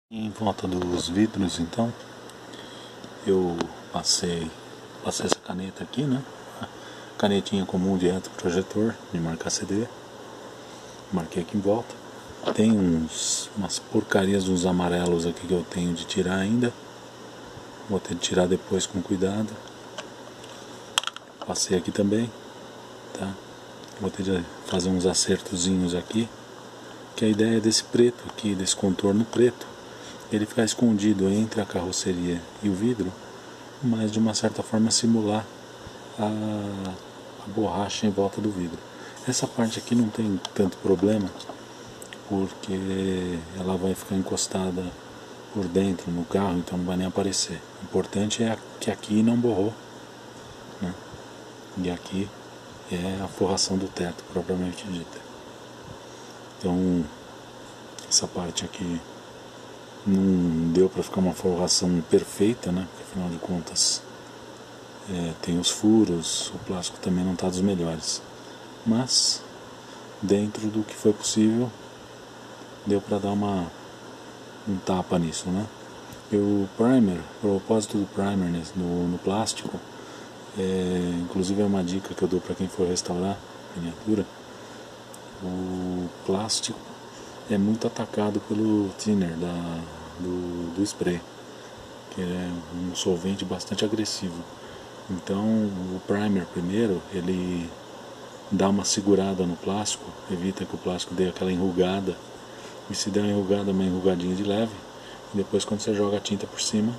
Em volta dos vidros, então, eu passei essa caneta aqui, né? Canetinha comum de retroprojetor, de marcar CD. Marquei aqui em volta. Tem umas porcarias, uns amarelos aqui que eu tenho de tirar ainda. Vou ter de tirar depois com cuidado. Passei aqui também, tá? Vou ter de fazer uns acertozinhos aqui. Que a ideia desse preto aqui, desse contorno preto, ele ficar escondido entre a carroceria e o vidro, mas de uma certa forma simular a borracha em volta do vidro. Essa parte aqui não tem tanto problema, porque ela vai ficar encostada por dentro no carro, então não vai nem aparecer. O importante é que aqui não borrou, né? E aqui é a forração do teto propriamente dita. Então essa parte aqui não deu para ficar uma forração perfeita, né? Porque afinal de contas tem os furos, o plástico também não está dos melhores, mas dentro do que foi possível deu para dar um tapa nisso, né? E o primer, o propósito do primer no plástico, inclusive é uma dica que eu dou para quem for restaurar miniatura. O plástico é muito atacado pelo thinner do spray, que é um solvente bastante agressivo. Então o primer primeiro, ele dá uma segurada no plástico, evita que o plástico dê aquela enrugada, e se der uma enrugadinha de leve, e depois quando você joga a tinta por cima,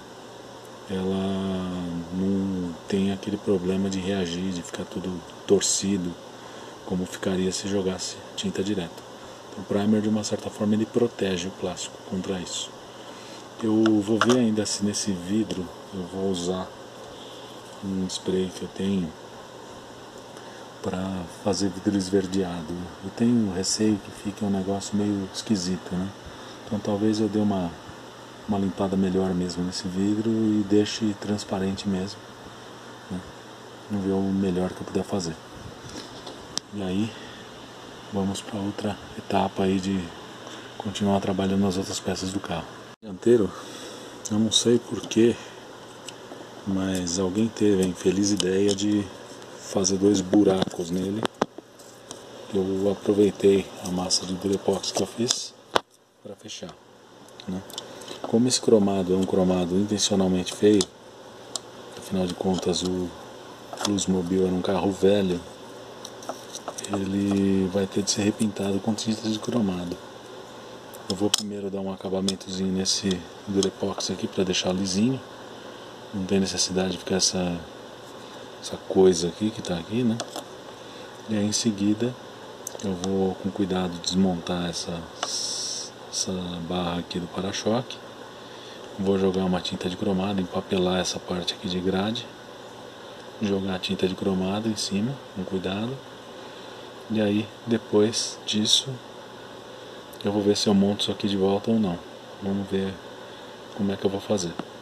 ela não tem aquele problema de reagir, de ficar tudo torcido, como ficaria se jogasse tinta direto. O primer, de uma certa forma, ele protege o plástico contra isso. Eu vou ver ainda se nesse vidro eu vou usar um spray que eu tenho para fazer vidro esverdeado. Eu tenho receio que fique um negócio meio esquisito, né? Então talvez eu dê uma limpada melhor mesmo nesse vidro e deixe transparente mesmo, né? Vamos ver o melhor que eu puder fazer. E aí vamos para outra etapa aí de continuar trabalhando nas outras peças do carro. O dianteiro, eu não sei porquê, mas alguém teve a infeliz ideia de fazer 2 buracos nele. Eu aproveitei a massa de durepox que eu fiz para fechar, né? Como esse cromado é um cromado intencionalmente feio, afinal de contas o Bluesmobile era um carro velho, ele vai ter de ser repintado com tinta de cromado. Eu vou primeiro dar um acabamentozinho nesse durepox aqui para deixar lisinho. Não tem necessidade de ficar essa coisa aqui que está aqui, né? E aí em seguida eu vou com cuidado desmontar essa barra aqui do para-choque. Vou jogar uma tinta de cromado, empapelar essa parte aqui de grade, jogar a tinta de cromado em cima com cuidado. E aí depois disso eu vou ver se eu monto isso aqui de volta ou não. Vamos ver como é que eu vou fazer.